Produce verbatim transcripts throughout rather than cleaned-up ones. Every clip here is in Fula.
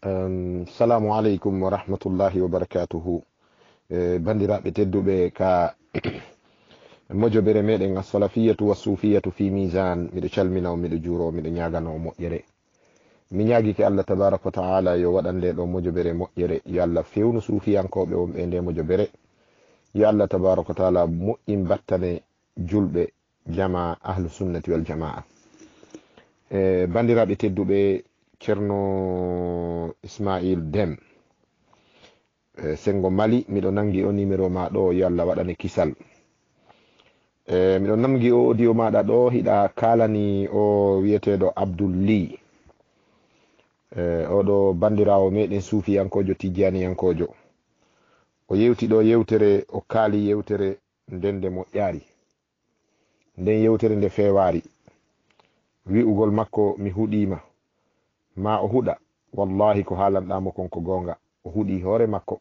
Um, salamu alaikum wa rahmatullahi wa barakatuhu. e, bandiraɓe tedduɓe ka mojobere meɗen as-salafiyatu wa sufiyatu fi mizan. Miɗo calmina o, miɗo juuro, miɗo ñagano o moƴƴere. Mi ñaguike Allah tabaraka wa taala yo waɗan nde ɗo mojobere moƴƴere. Yo Allah fewnu sufiyankoɓe won ɓe nde mojobere. Yo Allah tabaraka wa taala moƴƴin battane julɓe jama ahlu sunnati wal jamaa. e, bandiraɓe tedduɓe, Ceerno Ismail Deme e, sengo Mali. Miɗo nangi o numéro ma ɗo, yo Allah waɗane kisal. e, miɗo nangi o audio maɗa ɗo, hiɗa kalani o wiyeteɗo Abdoul Ly, e, oɗo bandirawo meɗen sufiyankojo tijjaniyankojo. O yewti ɗo yewtere, o kaali yewtere nden nde moƴƴari, nden yewtere nde fewari. Wi'ugol makko mi huɗima, ma o huɗa, wallahi ko haalanɗamo kon ko gonga. O huɗi hoore makko.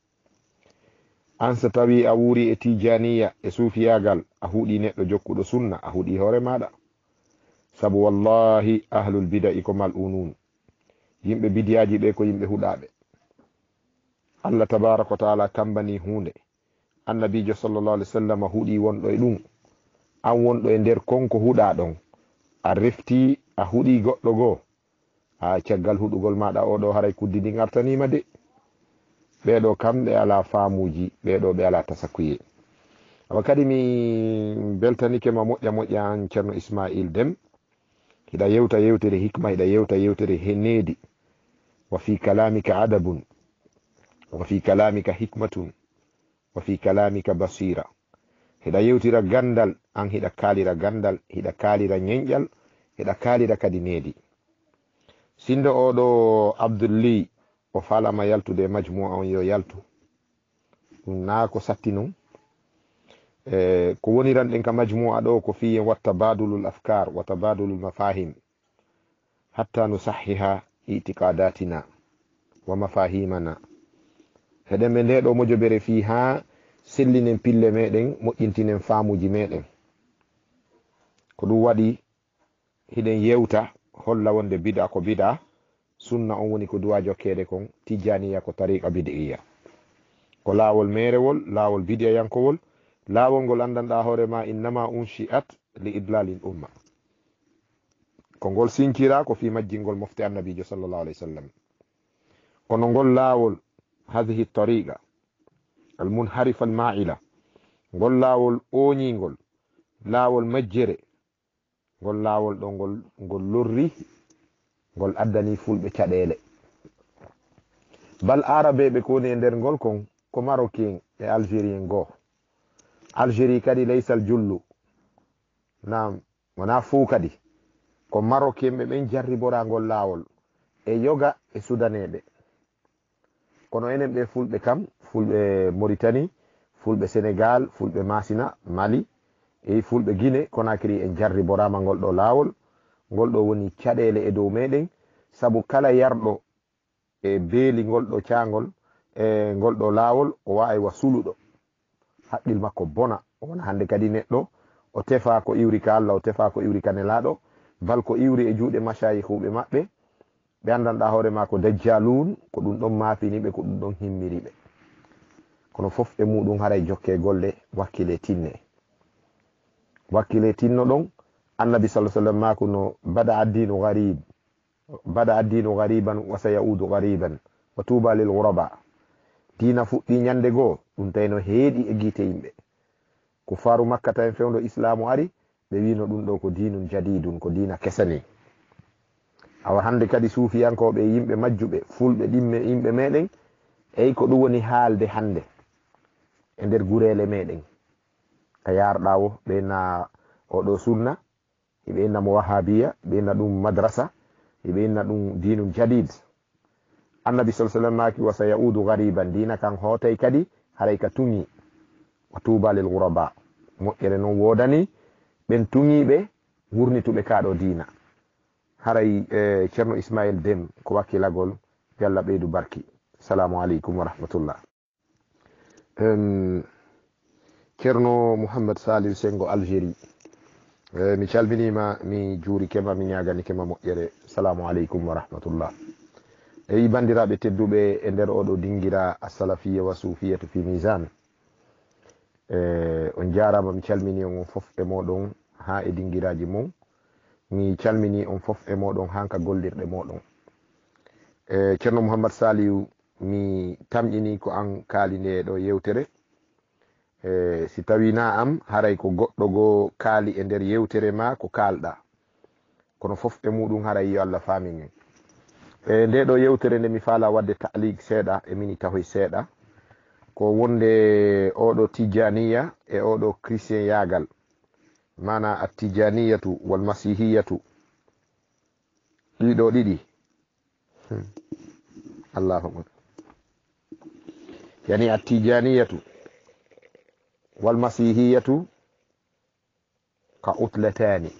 An so tawi a wuri e tijaniya e sufiyagal, a huɗi neɗɗo jokkuɗo sunna, a huɗi hoore maɗa. Sabu wallahi ahlul bida'i ko mal'unun. Yimɓe bidiyaji ɓe ko yimɓe huɗaɓe. Allah tabaraka wa taala kambani hunde. Annabijo sallallahu alaihi wasallam huɗi wonɗo e ɗum. An wonɗo e nder konko huɗa ɗon, a refti a huɗi goɗɗo goo, ha caggal huɗugol maɗa oɗo haray kuddidi gartanima de. Ɓeɗo kamɓe ala faamuji, ɓeɗo ɓe ala tasakuye. Awa kadi mi beltanike ma moƴƴa moƴƴa an Ceerno Ismail Deme. Hiɗa yewta yewtere hikma, hiɗa yewta yewtere henedi. Wa fi kalamika adabun, wa fi kalamika hikmatun, wa fi kalamika basira. Hiɗa yewtira gandal, an hiɗa kalira gandal, hiɗa kalira ñeñƴal, hiɗa kalira kadi needi. Sindo oɗo Abdoul Ly o falama yaltude majmua on, yo yaltu. Ɗum na ko satti non. e, ko woniran ɗen ka majmua ɗo ko fiyen wa tabadulul afkar wa tabadulul mafahim hatta nusahiha itiqadatina wa mafahimana. Heɗen ɓe nde ɗo mojobere fi ha sellinen pille meɗen, moƴƴintinen faamuji meɗen. Ko ɗum waɗi hiɗen yewta holla wonde bida ko bida, sunna on woni ko duwa jokkede kon, tijjaniya ko tariqa bid'iya, ko laawol merewol, laawol bidiyayankowol, laawol ngol andanɗa hoorema innama unshi'at li idlalil umma. Ko ngol sinkira ko fi majjingol mofte annabijo sallallahu alaihi wasallam. Kono ngol laawol hadhihi tariqa almunharifa alma'ila, ngol laawol oñingol, laawol majjere, ngol laawol ɗo ngol ngol lorri, ngol addani fulɓe caɗele. Bal arabeɓe ko woni e nder ngol kon ko marocain e algérien goo. Algérie kadi laysal jullu, nam wona fuu kadi ko marocain ɓe ɓen jarribora ngol laawol e yoga e sudaneɓe. Kono enen ɓe fulɓe kam, fulɓe Mauritanie, fulɓe Sénégal, fulɓe Masina, Mali e fulɓe Guinée Conakry en jarriborama ngol ɗo laawol. Ngol ɗo woni caɗele e dow meɗen, sabu kala yarɗo e beeli ngol ɗo cangol e ngol ɗo laawol o wawi wa suluɗo, haqqil makko bona. Wona hande kadi neɗɗo o tefa ko iwri ka Allah, o tefa ko iwri ka nelaɗo, bal ko iwri e juuɗe mashayihuɓe maɓɓe, ɓe andanɗa hoorema ko dajjalun, ko ɗum ɗon mafiniɓe, ko ɗum ɗon himmiriɓe. Kono fof e muɗum haray jokke golle wakkile tinne. Wakkile tinno ɗon annabi sallallahu alaihi wasallam mako no bada addinu gharib, bada addinu ghariban wa sayaudu ghariban wa tuba lil ghuraba. Dina fuɗɗi ñande goo, ɗum tawino heeɗi e gite yimɓe. Ko faru makkata en fewndo islamu ari, ɓe wino ɗum ɗo ko dinun jadidun, ko dina kesani. Awa hande kadi sufiyankoɓe yimɓe majjuɓe, fulɓe ɗimme yimɓe meɗen, eyi ko ɗum woni haalde hande e nder gurele meɗen. Ka yarɗa wo ɓe na oɗo sunna, hiɓe inna mo wahabiya, ɓe inna ɗum madrasa, hiɓe inna ɗum dinun jadid. Annabi sallallahu alaihi wasallam maki wa sayaudu ghariban, dina kan hotay kadi haray ka tungi. Wa tuba lil ghuraba, moƴƴere noon wodani ɓen tungiɓe wurnituɓe kaɗo dina. Haray e Ceerno Ismail Deme ko wakkilagol, yalla ɓeydu barki. Assalamu alaikum wa rahmatullah. um, Ceerno Mouhammad Saliou Sengo Algérie. e, mi calminima, mi juuri kema, mi ñagani kema moƴƴere. Assalamu alaikum wa rahmatullah. eyi bandiraɓe tedduɓe e nder oɗo dingira assalafiya wa sufiyatu fi misan e on jarama mi calmini on fof e moɗon ha e dingiraji mum mi calmini on fof e moɗon hanka gollirɗe moɗon e ceerno Mouhammad Saliou mi tamƴini ko an kaali nde ɗo yewtere e si tawi na am haray ko goɗɗo go kaali e nder yewtere ma ko kalɗa kono fof e muɗum haray yo Allah faami en e nde ɗo yewtere nde mi faala wadde ta'liq seeɗa e mini tahoy seeɗa ko wonde oɗo tijaniya e oɗo christien yagal mana at tijaniyatu wal masihiyatu ɗiɗo ɗiɗi hmm. Allahu akbar yani at tijaniyatu wal masihiyatu ka utlatani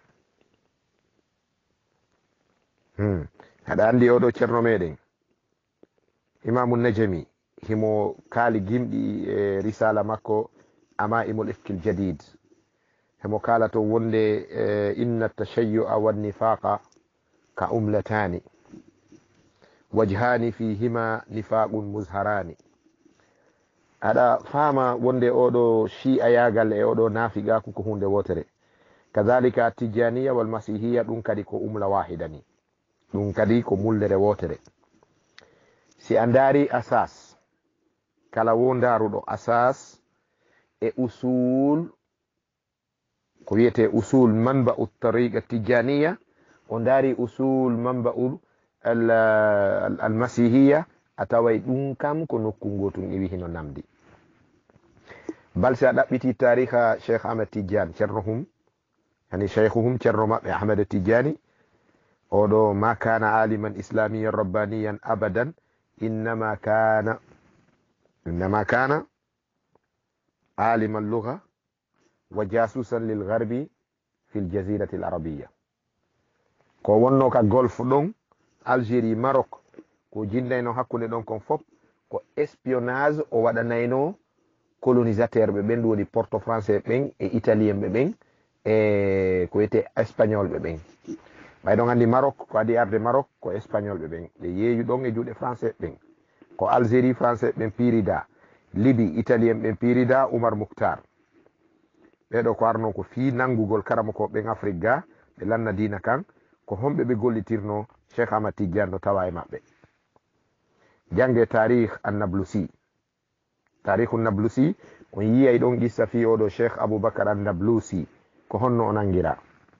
hmm. haɗa andi oɗo ceerno meɗen imamu najami himo kaali gimɗi e risala makko ama imul ifkil jadid hemo kala to wonde e inna tashayyu'a wan nifaqa ka umlatani wajhani fihima nifaqun muzharani aɗa fama wonde oɗo shi'a yagal e oɗo nafiqaku ko hunde wotere kadhalika tijaniya wal masihiyya ɗum kadi ko umla wahidani ɗum kadi ko mullere wotere si a ndaari asas kala wo ndaaruɗo asas e usul ko wiyete usul manba'u tariqa tijaniya o ndaari usul manba'u almasihiyya a taway ɗum kam ko nokku ngotum iwi hino namdi bal si a ɗaɓɓiti tariha cheikh ahmed tidiane ceerno hum yani cheikhuhum ceerno maɓɓe ahmed tidiani oɗo ma kana aliman islamiyan rabbaniyan abadan innama kana innama kana aliman lugha wa jasusan lil gharbi fil jazirati al arabiyya ko wonno ka golfe ɗon algérie maroc ko jindayno hakkude ɗon kon fof ko espionnage o waɗanayno colonisateur ɓe ɓen woni porto français ɓen e italien ɓe ɓen e ko wiyete espagnol ɓe ɓen ɓay ɗon andi maroc ko adi arde maroc ko espagnol ɓe ɓen ɓe yeeyu ɗon e juuɗe français ɓen ko algérie français ɓen pirida libi italien ɓen pirida oumar mouktar ɓeɗo ko arno ko fi nangugol karama ko ɓen afrique ga ɓe lanna dina kan ko homɓe ɓe gollitirno cheikh ahmad tidiane no tawa e maɓɓe jange tarih annablusi tarihu nablusi on yiyay ɗon qissa fi oɗo cheikh aboubacar annablusi ko honno o nangira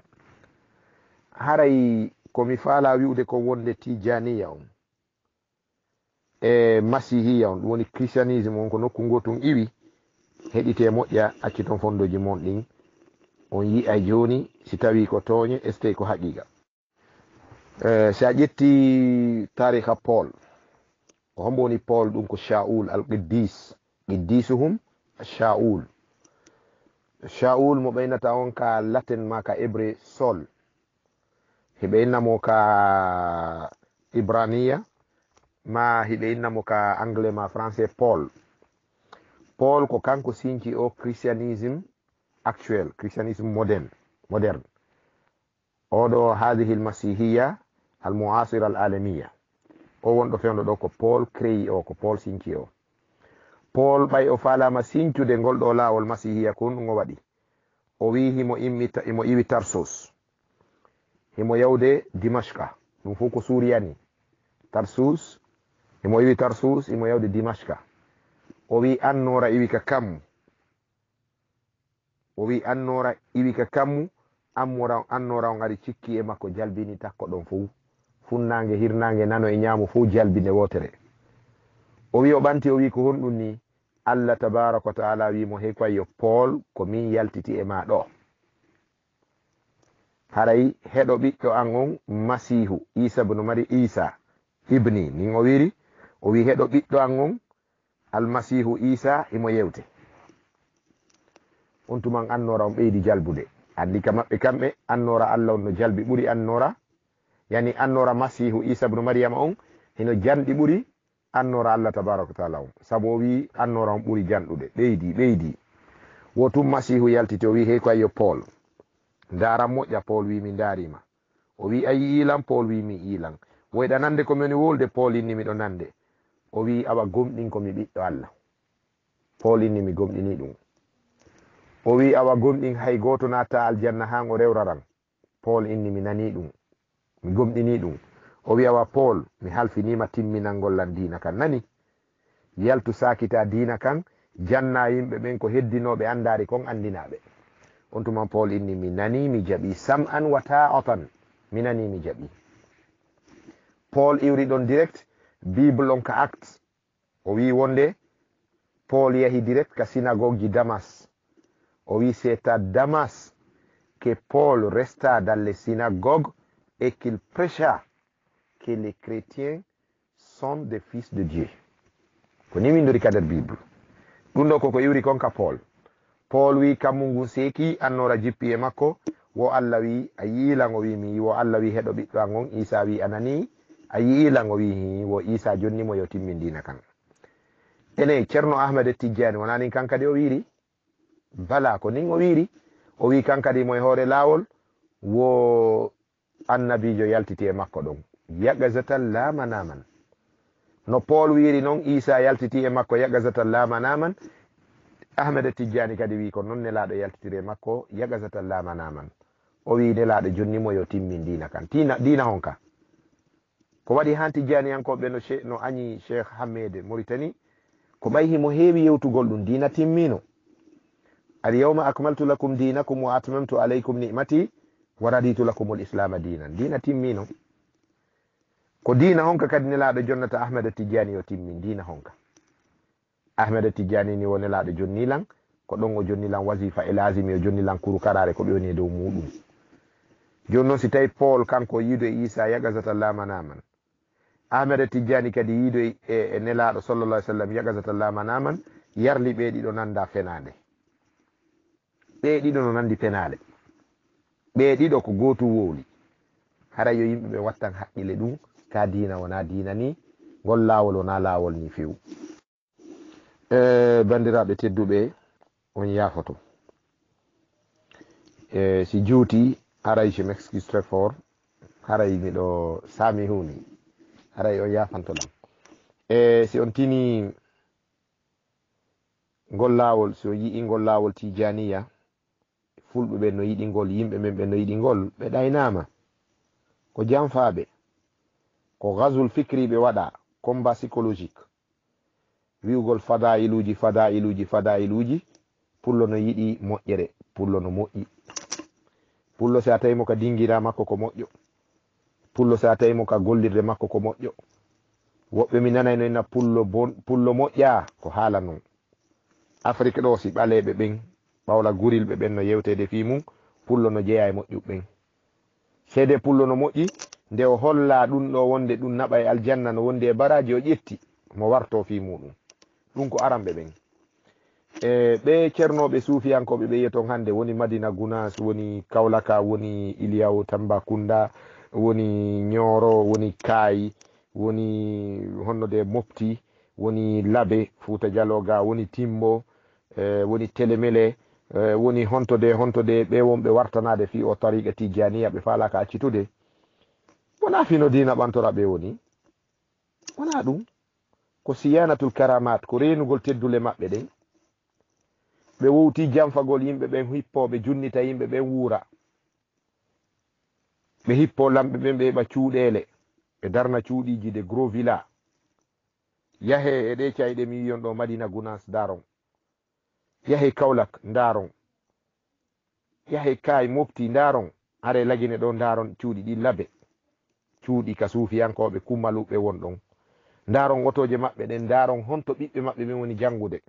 haray komi faala wi'ude ko wonde tijaniya on e masihiya on ɗum woni christianisme on ko nokku ngotum iwi heɗite moƴƴa acci toon fondoji mon ɗin on yi'ay joni si tawi ko tooñe est ce que ko haqiqa e si a ƴetti tariha paul ko hombo woni paul ɗum ko shaul al qiddis qiddisuhum shaul shaul mo ɓeynata on ka latin ma ka hébré sol hiɓe innamo ka ibraniya ma hiɓe innamo ka anglais ma français paul paul ko kanko sinci o christianisme actuel christianisme moderne moderne oɗo hadihi lmasihiya al muasira al alamiya o wonɗo fewndo ɗo ko paul créi o ko paul sinci o paul ɓay o falama sincude ngol ɗo lawol masihiya kon ɗum o waɗi o wi himo immita imo iwi tarsus himo yawde dimashka ɗum fof ko suriyani tarsus himo iwi tarsus imo yawde dimashka o wi annora iwi ka kammu o wi annora iwi ka kammu ammora annora on ari cikki e makko jalbini takko ɗon fof funnange hirnange nano e ñaamu fof jalbinde wotere o wi o ɓanti o wi ko honɗum ni allah tabaraka wa taala wimo hey koy yo paul ko min yaltiti e ma ɗo haray heɗo ɓiɗɗo an on masihu isa bnu mari isa ibni nin o wiri o wi heɗo ɓiɗɗo an on almasihu isa imo yewte on tuman annora on ɓeydi jalbude andi ka maɓɓe kamɓe annora allah on no jalbi ɓuri annora yani annora masihu isa bnu mariama on hino janɗi ɓuri annora allah tabaraka wa taala on saabu o wi annora on ɓuri janɗude ɓeydi ɓeydi wotum masihu yaltiti o wi hey ko ayyo paul ndaram moƴƴa paul wi mi darima o wi ayi ilan paul wi mi ilan woyɗa nande ko mini wolde Paul inni miɗo nande o wi awa gomɗin komi ɓiɗɗo Allah Paul inni mi gomɗini ɗum o wi awa gomɗin hay goto natta aljanna han o rewraran Paul inni mi nani ɗum mi gomɗini ɗum o wi awa Paul mi halfinima timminal ngollan dina kan nani yaltu sakita dina kan janna yimɓe ɓen ko heddinoɓe andari kon andinaɓe on tuman Paul inni mi nani mi jaɓi sam an wa ta'atan mi nani mi jaɓi Paul iwri ɗon direct bible on ka acte o wi wonde Paul yahi direct ka synagogue ji Damas o wi c'est à Damas que Paul resta dans les synagogues et qu'il prêcha que les chrétiens sont des fils de Dieu ko ni windori ka nder bible ɗum ɗo koko iwri kon ka Paul Paul wi kammu ngu seki annora jippi e makko wo Allah wi a yiilan o wi mi wo Allah wi heɗo ɓiɗɗo an on Isa wi anani a yiilan o wi wo Isa jonni mo yo timmindina kan ene Ceerno Ahmed Tidiane wona nin kankadi o wiri bala ko nin o wiri o wi kankadi mo e hoore laawol wo annabijo yaltiti e makko ɗon yagazatan lamanaman no Paul wiri noon Isa yaltiti e makko yagazatan lamanaman Ahmed Tidiane kadi wi ko non nelaɗo yaltitire makko yagazatan lamanaman o wi nelaɗo jonni mo yo timmin dina kan tina dina honka ko waɗi han Tidiane yankoɓe no no añi Cheikh Hammed Mauritanie ko ɓayhi mo heewi yewtugol ɗum dina timmino al yawma akmaltu lakum dinakum wa atmamtu alaykum ni'mati wa raditu lakum al islam dinan dina timmino ko dina honka kadi nelaɗo jonnata Ahmed Tidiane yo timmin dina honka Ahmed Tidiane ni woni nelaɗo jonnilan ko ɗon o jonnilan wasifa e lazimi o jonnilan kuru karare ko ɓe woni e dow muɗum joni noon si tawi Paul kanko yiido e Isa yagazata lamanaman Ahmed Tidiane kadi yiido e nelaɗo sallallahu alaihi wasallam yagazata lamanaman yarli ɓe ɗiɗo nanda fenade ɓe ɗiɗo no nandi penale ɓe ɗiɗo ko gotu wowli hara yo yimɓe ɓe wattan haqqile ɗum ka dina wona dina ni ngol lawol wona lawol ni few e bandiraɓe tedduɓe on yafoto e si juuti haray je m'excuse très fort haray miɗo sami huni haray on yafantoɗam e si on tini ngol lawol so yii ngol lawol tijaniya fulɓe ɓe no yiɗi ngol yimɓe men ɓe no yiɗi ngol ɓe ɗaynama ko janfaɓe ko gazul fikri ɓe waɗa combat psychologique wi'ugol fada iluji fada iluji fada iluji pullo no yiɗi moƴƴere pullo no moƴƴi pullo sa tawi mo ka dingira makko ko moƴƴo pullo sa tawi mo ka gollirde makko ko moƴƴo woɓɓe mi nanay no ina pullo bon pullo moƴƴa ko haala non Afrique ɗo si ɓaleɓe ɓen ɓawla gurilɓe ɓen no yewtede fi mum pullo no jeeya e moƴƴuɓe ɓen seede pullo no moƴƴi nde o holla ɗum ɗo wonde ɗum naɓa e aljanna no wondi e baraji o ƴetti mo warto fi muɗum ɗum ko aranɓe ɓen e ɓe ceernoɓe suufiyankoɓe ɓe yeton hande woni Madina Gounass woni Kaolaka woni Iliyaw Tambacounda woni Nioro woni Kayi woni honnode Mopti woni Labe Fouta Dialoga woni Timbo e woni Télémélé e woni hontode hontode ɓe wonɓe wartanade fi o tariqa tijaniya ɓe falaka accitude wona fino dina ɓantora ɓe woni wona ɗum ko siyanatul karamat ko renugol teddule maɓɓe ɗen ɓe wowti janfagol yimɓe ɓen hippo ɓe junnita yimɓe ɓen wuura ɓe hippo lamɓe ɓen ɓe heɓa cuuɗele ɓe darna cuuɗiji de gros villa yahe e ɗe cayɗe mi wiyon ɗo Madina Gounass daron yahe Kaolack daron yahe Kayi Mopti daron are lagine ɗo daron cuuɗi ɗi Labe cuuɗi ka suufiyankoɓe kummaluɓe won ɗon daron otoje maɓɓe ɗen daron honto ɓiɓɓe maɓɓe ɓen woni jangude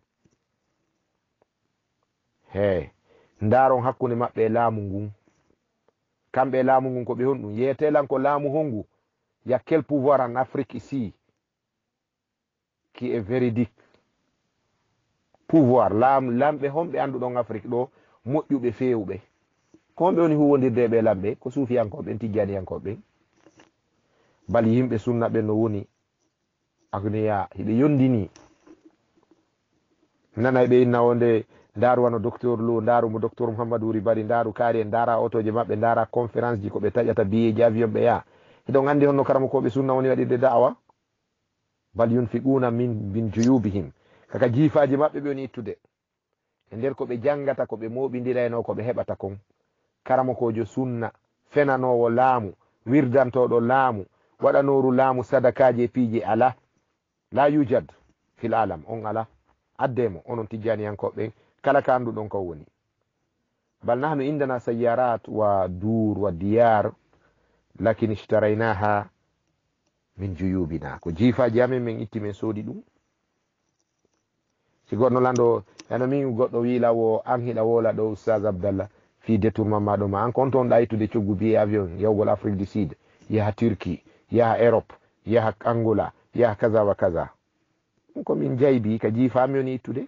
he daron hakkunde maɓɓe e laamu ngun kamɓe e laamu ngun ko ɓe honɗum yeetelan ko laamu hongu y a quel pouvoir en Afrique ici qui est véridique pouvoir laam lamɓe homɓe anduɗon Afrique ɗo moƴƴuɓe fewɓe ko homɓe woni huwodirde ɓe lamɓe ko suufiyankoɓe tijjaniyankoɓe bal yimɓe sunna ɓe no woni agniya hiɓe yondini nanay ɓe inna wonde ndaru wano docteur Lo ndaru mo docteur Mouhamadou Wuri Bari ndaru kaari en ndara otoje maɓɓe ndara conférence ji ko ɓe taƴata biyeji avion ɓe ya hiɗon andi honno karama koɓe sunna woni waɗirde da'wa bal yunfiquna min min juyubihim kaka jiifaji maɓɓe ɓe woni ittude e nder ko ɓe jangata ko ɓe moɓidirayno ko ɓe heɓata kon karama kojo sunna fenanowo laamu wirdantoɗo laamu waɗanoru laamu sadakaji e piiji ala la yujad fil alam on ala addemo onon tijjaniyankoɓe kala ka anduɗon ko woni bal nahnu indana sayyarat wa dur wa diyar lakin ishtaraynaha min juyubina ko jiifaji amen min itti min soodi ɗum si goɗɗo lando eno min goɗɗo wilawo an hiɗa wola ɗo oustaz abdallah fi détournement maɗo ma an kon toon ɗa ittude coggu biye avion yawgol afrique du sud yaha turquie yaha europe yaha angola yaha kaza wa kaza ɗum ko min jaybi ka jiifami woni ittude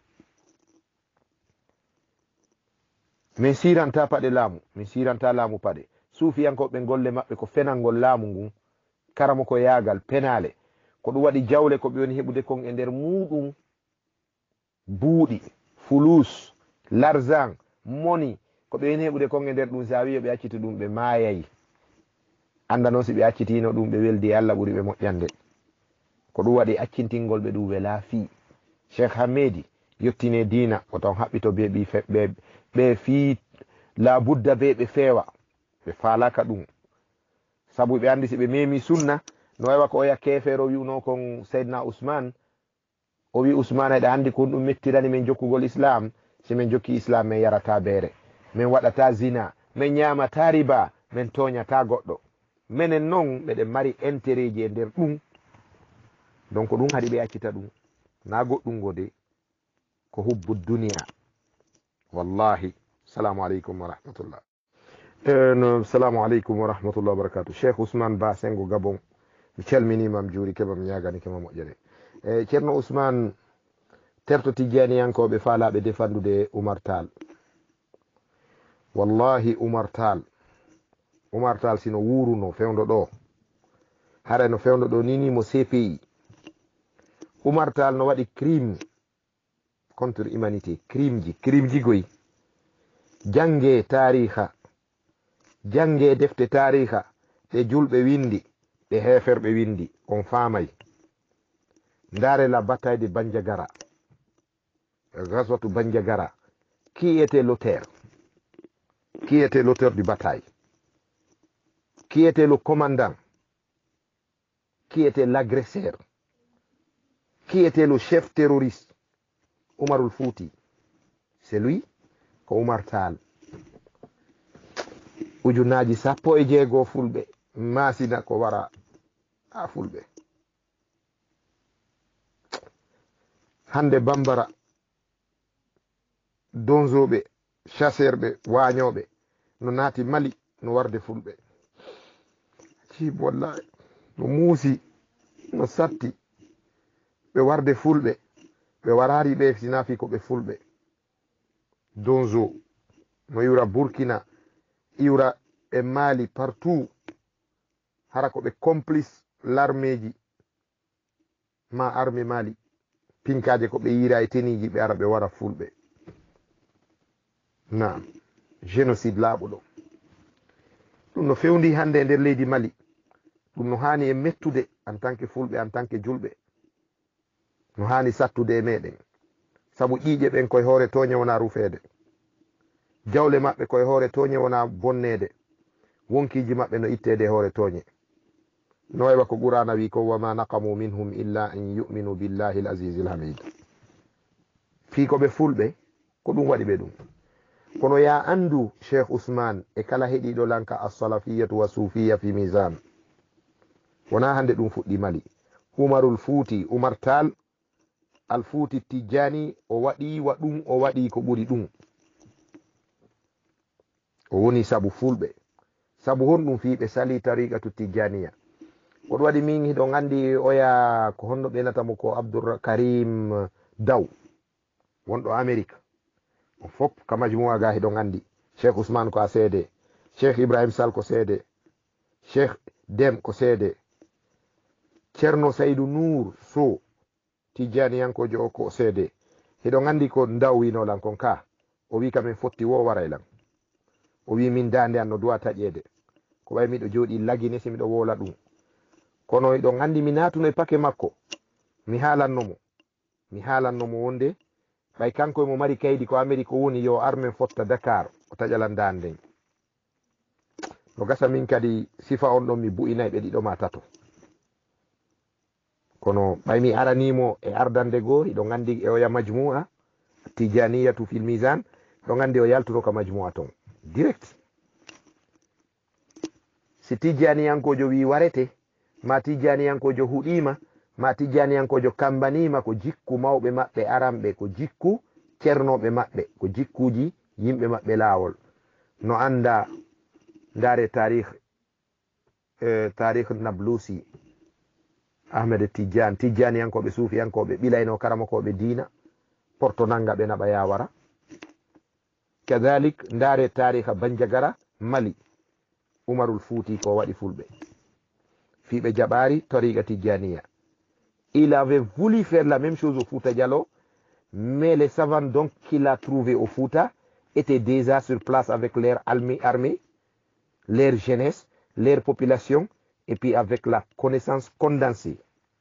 min siranta paɗe laamu min siranta laamu paɗe suufiyankoɓe golle maɓɓe ko fenalngol laamu ngun karamo ko yaagal penale ko ɗum waɗi jawle ko ɓe woni heɓude kon e nder muɗum buuɗi fulus l'argent moni ko ɓe woni heɓude kon e nder ɗum sa wi ɓe acciti ɗum ɓe maayayi anda noon si ɓe accitino ɗum ɓe weldi Allah ɓuri ɓe moƴƴande ko ɗum waɗi accintingol ɓe ɗum wela fi cheikh hamedi yettine dina o taw haɓɓito be ɓi ɓe ɓe fi la budda be ɓe feewa ɓe falaka ɗum sabu ɓe andi si ɓe memi sunna no wawa ko oya kefero wiuno kon seydna ousmane o wi ousmane eɗa andi kon ɗum mettirani min jokkugol islam si min jokki islam min yarata beere min waɗata zina min ñamata riba min toñata goɗɗo minen noon ɓeɗen mari intérêt ji e nder ɗum donc ɗum haɗi ɓe accita ɗum na goɗɗum gode ko hubbu duniya wallahi salamu aleykum wa rahmatullah no salamu aleykum wa rahmatullah wa barakatuh cheikh ousmane ba sengo gabon mi calminimam juuri keɓam ñagani kema moƴƴere e ceerno ousmane terto tijjaniyankoɓe faalaɓe defandude oumar tall wallahi oumar tall oumar tall sino wuruno fewdo ɗo hara no fewdo ɗo nini mo C P I oumar tall no waɗi crime contre humanité crime ji crime ji goyi jange tariha jange defte tariha ɗe julɓe windi ɗe heferɓe windi on famay ndare la bataille de Bandiagara ghazwatu Bandiagara qui était l'auteur qui était l'auteur du bataille qui était le commandant qui était l'agresseur qui était le chef terroriste Oumarul Fouti c'est lui ko Oumar Tall ujunaji sappo e jeego fulɓe masina ko wara ha fulɓe hande bambara donzoɓe chasseur-ɓe wañoɓe no naati Mali no warde fulɓe cib wallahi no muusi no satti ɓe warde fulɓe ɓe warari ɓe sinafi ko ɓe fulɓe donzo no iwra Burkina iwra e Mali partout hara ko ɓe complice l'armée ji ma armée Mali pinkaje ko ɓe yira e teniji ɓe ara ɓe wara fulɓe na génocide laaɓuɗo ɗum no fewndi hande e nder leydi Mali ɗum no hani e mettude en tant que fulɓe en tant que julɓe no hani sattude e meɗen sabu ƴiƴe ɓen koye hoore toñe wona rufede jawle maɓɓe koye hoore toñe wona bonnede wonkiji maɓɓe no ittede e hoore toñe no waywa ko qur'ana wi ko wama naqamu minhum illa an yu'minu billahi l azizi l hamid fi koɓe fulɓe ko ɗum waɗi ɓe ɗum kono ya andu cheikh ousmane e kala heeɗiɗo lanka assalafiyatu wa sufiya fi misan wona hande ɗum fuɗɗi Mali Oumarul Fouti Oumar Tall al Fouti Tijjani o waɗi wa ɗum o waɗi ko ɓuri ɗum o woni sabu fulɓe sabu honɗum fi ɓe sali tariqatu Tijjaniya ko ɗum waɗi min hiɗo gandi oya ko honno ɓenatamo ko Abdoul Karim Daw wonɗo Amérique on fop ka majmuwa ga hiɗo gandi cheikh ousmane ko a seede cheikh Ibrahim Sall ko seede cheikh Dem ko seede ceerno Saydou Nour Sow tijjaniyankojo o ko seede hiɗo gandi ko Ndaw winolan kon ka o wi kamin fotti wo waraylan o wi min dande an no duwa taƴede ko ɓay miɗo jooɗi lagine si miɗo wola ɗum kono eɗon andi mi natuno e pake makko mi haalannomo mi haalannomo wonde ɓay kanko emo mari kaydi ko Amérique woni yo armen fotta Dakar o taƴalan daan nden no gasa min kadi sifa on ɗon mi bu'inayi ɓe ɗiɗo ma tato kono ɓay mi aranimo e ardande goo iɗo gandi e oya majmua Tijaniyatu fil Mizan ɗo gandi o yaltuto ka majmua ton direct si Tijaniyankojo wi warete ma Tijaniyankojo huɗima ma Tijaniyankojo kambanima ko jikku mawɓe maɓɓe aranɓe ko jikku cernoɓe maɓɓe ko jikkuji yimɓe maɓɓe laawol no anda ndare tarikh eh, tarikh Nablusi Ahmed Tidiane Tijaniyankoɓe suufiyankoɓe ɓilayno karamakoɓe diina porto nanga ɓe naɓa yawara kadalik ndare tarikha Bandiagara Mali Umarul Fouti ko waɗi fulɓe fiɓe jaɓari tariqa Tijaniya. Il avait voulu faire la même chose au Fouta Diallo, mais les savants donc qu'il a trouvé au Fouta étaient déjà sur place avec leur armée, armée, leur jeunesse, leur population, et puis avec la connaissance condensée.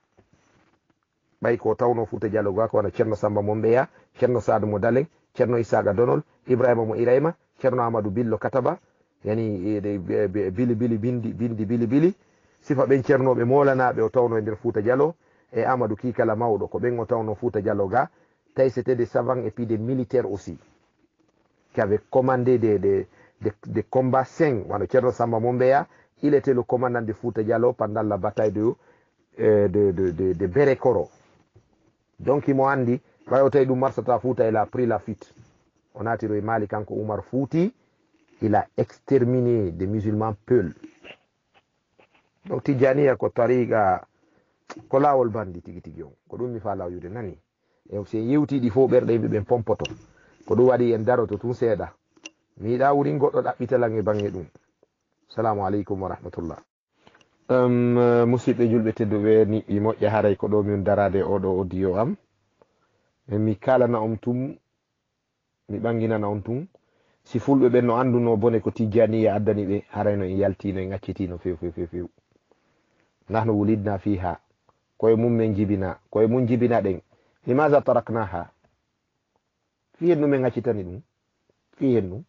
Bay ko tawno Fouta Diallo ga ko wana Cerno Samba Mombeya, Cerno Sadou Mo Daleng, Cerno Isaga Donol, Ibrahima Mo Irayma, Cerno Amadou Billo Kataba, yani bili bili bindi bindi bili bili sifa ben cernoɓe molanaɓe o tawno e nder Fouta Diallo et Amadou Kikala mawɗo ko ɓen o tawno Fouta Diallo ga tawi c'était des savants et puis des militaires aussi qui avaient commandé des, des, des, des combats sains. Wano Cerno Samba Mombeya, il était le commandant de Fouta Diallo pendant la bataille de, euh, de, de, de, de Berekoro. Donc imo andi ɓay o tawi ɗum marsata Fouta, il a pris la fuite on atiro e Mali kanko Oumar Fouti, il a exterminé des musulmans peuls. Donc Tijaniya ko tariqa ko lawol bandi tigi tigi on ko ɗum mi fa lawyude nani e so yewtiɗi fo ɓerɗe yimɓe ɓen pompoto ko ɗum waɗi en daroto tun seeɗa mi yiɗa wurin goɗɗo ɗaɓɓitalan e bange ɗum. Assalamu aleykum wa rahmatullah. um, musidɓe julɓe tedduɓe niɓɓi moƴƴa haray ko ɗo min darade oɗo audio am mi kalana on tum mi ɓanginana on tum si fulɓe ɓen no anduno bone ko Tijaniya addani ɓe harayno en yaltino e ŋaccitino few few few few nahno wulidna fiha koye mum men jibina koye mum jibina ɗen limaza taraknaha fi hennu men ŋaccitani ɗum fi hennu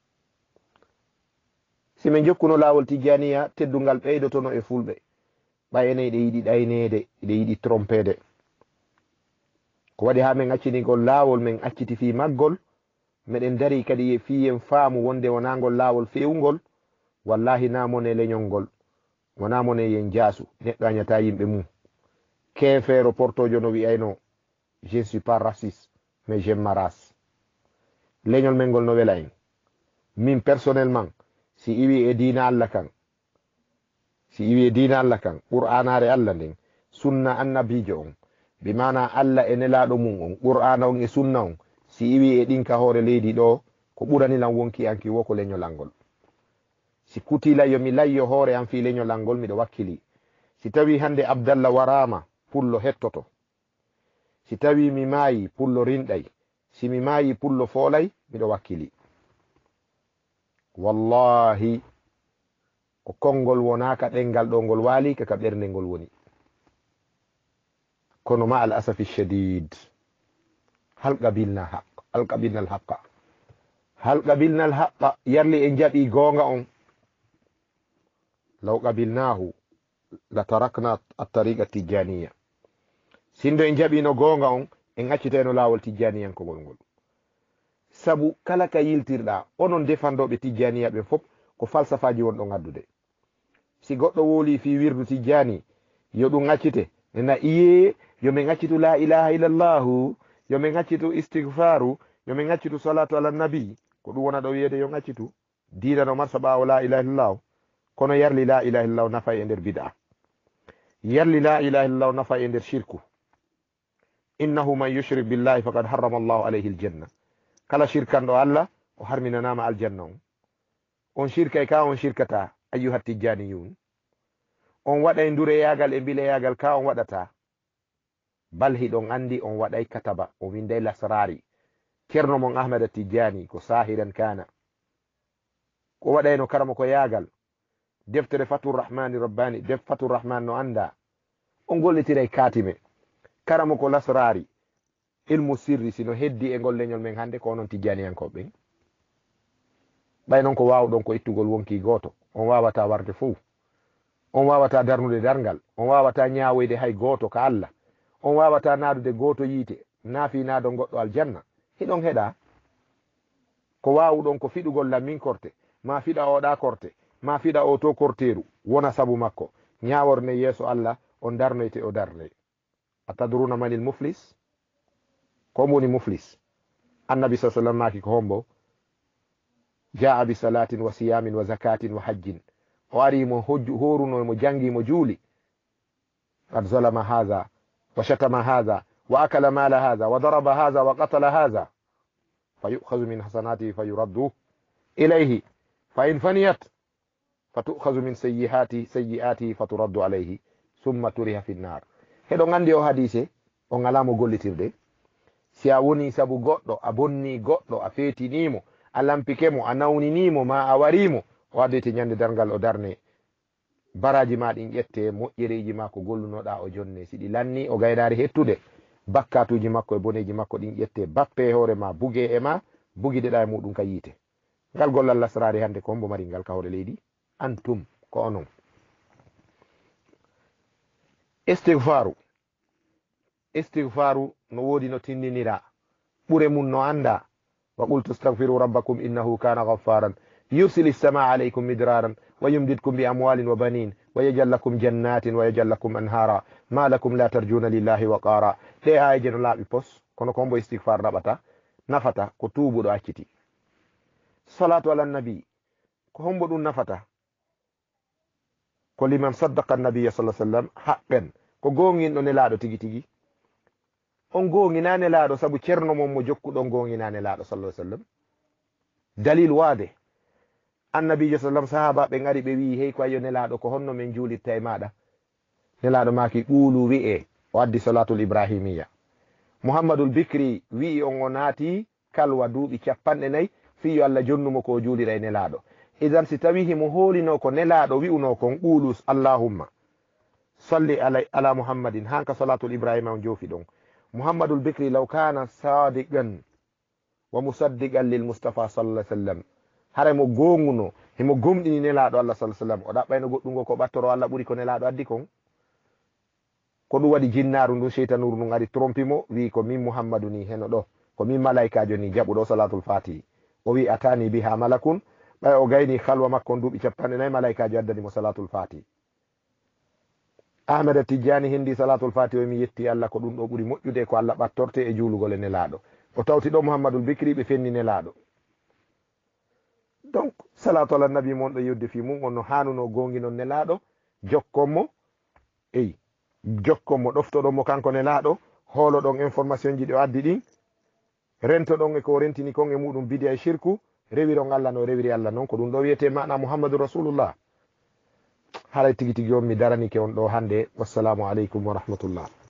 si min jokkuno lawol Tijaniya teddungal ɓeydotono e fulɓe ɓay enen ɗe yiɗi ɗaynede ɗe yiɗi trompede ko waɗi ha min accinigol lawol min acciti fi maggol meɗen dari kadi fiyen faamu wonde wonagol lawol fewugol wallahi namone leñol ngol wonamone yen jaasu neɗɗo añata yimɓe mum kefeero portojo no wiyayno je ne suis pas raciste mais j'aime ma race leñol men ngol no wela en min personnellement si iwi e diina Allah kan si iwi e diina Allah kan qur'anare Allah nden sunna annabijo on bi mana Allah e nelaɗo mum on qur'ana on e sunna on si iwi e ɗinka hoore leydi ɗo ko ɓuranilan wonki anki wo ko leñolal ngol si kutilayyo mi layyo hoore am fi leñolal ngol miɗo wakkili si tawi hande Abdallah warama pullo hettoto si tawi mi maayi pullo rinɗay si mi maayi pullo foolay miɗo wakkili wallahi ko konngol wonaka ɗengal ɗo ngol waali kaka ɓernde ngol woni kono ma al asafi shadid hal qabilna haq hal qabilna al haqqa hal qabilna al haqqa yarli en jaɓi gonga on law qabilnahu la tarakna at-tariqa tijaniya sindo en jaɓino gonga on en acciteno lawol tijaniyankogol ngol sabu kala ka yiltirɗa onon defandoɓe tijaniya ɓe fof ko falsafaji wonɗo gaddude si goɗɗo woli fi wirdu tijani yo ɗum accite nena iye yomin accitu la ilaha illallahu yomin accitu istighfaru yomin accitu salatu ala nabi ko ɗum wona ɗo wiyede yo accitu dina no marsa ɓawo la ilaha illallahu kono yarli la ilaha illallahu nafa e nder bid'a yarli la ilaha illallahu nafa e nder shirku innahu man yushrik billahi faqad harrama allahu alayhi aljanna kala shirkanɗo Allah o harminanama aljanna on on shirkay ka on shirkata ayyuha tijjaniyun on waɗay ndureyagal e mbileyagal ka on waɗata bal hiɗon andi on waɗay kataba o winday lasrari ceerno mon Ahmada Tijjani ko sahiran kana ko waɗayno karama ko yagal deftere fatur rahmani rabbani def fatur rahman no anda on gollitira e katime karamo ko lasrari ilmu sirri sino heddi e ngol leñol men hande ko onon tijaniyankoɓe ɓen ɓay noon ko wawɗon ko ittugol wonki goto on wawata warde fof on wawata darnude dargal on wawata ñawoyde hay goto ka Allah on wawata nadude goto yiite naafi naado goɗɗo aljanna hiɗon heɗa ko wawɗon ko fiɗugol lammin korte ma fiɗa oɗa korte ma fiɗa o to korteru wona sabu makko ñaworne yeeso Allah on darnoyte o darne atadruna manil muflis ko woni muflis annabi sa sallam maki ko hombo jaa bi salatin wa siyamin wa zakatin wa hajjin o ari mo horuno mo jangi mo juuli qad zalama hadha wa shatama hadha wa akala mala hadha wa daraba hadha wa qatala hadha fayu'khadhu min hasanatihi fayuraddu ilayhi fa in faniyat fatu'khadhu min sayyi'ati sayyi'atihi faturaddu alayhi thumma turiha fi an-nar. Hedo ngandi o hadise o ngalamo gollitirde si a woni sabu goɗɗo a bonni goɗɗo a feetinimo a lampikemo a nawninimo ma a warimo o addete ñande dargal o darne baraji ma ɗin ƴette moƴƴereji ma ko gollunoɗa o jonne siɗi lanni o gaydari hettude bakkatuji makko e boneji makko ɗin ƴette bappe hoore ma buge e ma bugideɗa e muɗum ka yiite ngal gollal lasrari hande ko hombo mari ngal ka hoore leydi antum ko onon istighfaru istighfaru no wodi no tinninira ɓure mum no anda wa qultu astaghfiru rabbakum innahu kana ghaffaran yursil as-samaa alaykum midraran wa yumdidkum bi amwalin wa banin wa yaj'al lakum jannatin wa yaj'al lakum anhara ma lakum la tarjuna lillahi waqara. Ɗe ayaje no laaɓi pos kono ko hombo istighfar naɓata nafata ko tuubuɗo acciti. Salatu ala nabi ko hombo ɗum nafata ko liman saddaqa an-nabiyya sallallahu alaihi wasallam haqqan ko gonginɗo nelaɗo tigi tigi on gonginane nelaɗo sabu cerno mon mo jokkuɗon gonginane nelaɗo sallallahu alaihi wasallam dalil waade annabijo sallam sahaba ɓe ngari ɓe wi hey ko ayo nelaɗo ko honno men juulitta e maɗa nelaɗo maki ɓuulu wi'e o addi salatul ibrahimiya muhammadul bikri wi'i on o naati kalwa duuɓi capanɗe nayyi fiyo Allah jonnumo ko juulira e nelaɗo idan si tawi himo hoolino ko nelaɗo wi'uno kon ɓuulus allahumma salli ala, ala muhammadin hanka salatul ibrahima on joofi ɗon muhammadul bikri law kana sadiqan wa musaddiqan lil mustafa sallallahu alaihi wasallam hare mo gonguno himo gomɗini nelaɗo Allah sallallahu alaihi wasallam o ɗaɓɓayno goɗɗungo ko ɓattoro Allah ɓuri ko nelaɗo addi kon ko ɗum waɗi jinnaru ndu cheytanuru ndu ari trompimo wi ko min muhammadu ni heno ɗo ko min malaikajo ni jaɓuɗo salatul fatihi o wi atani biha malakun ɓay o gayni halwa makko on duuɓi capanɗe nayyi malaikajo addani mo salatul fatihi ahmeda tijjani hindi salatul fatihi o mi yetti Allah ko ɗum ɗo ɓuri moƴƴude ko Allah ɓattorte e juulugol e nelaɗo o tawti ɗo muhammadul bikri ɓe fenni nelaɗo donc salatu ala nabi mon ɗo yodde fi mum on no hanuno gonginon nelaɗo jokkonmo eyi jokkonmo ɗoftoɗonmo kanko nelaɗo hoolo ɗon information ji ɗi o addi ɗin rento ɗon e ko rentini kon e muɗum bidiya e shirku rewiron Allah no rewiri Allah noon ko ɗum ɗo wiyete mana muhammadu rasulullah haray tigi tigi on mi daranike on ɗo hande wassalamu aleykum wa rahmatullah.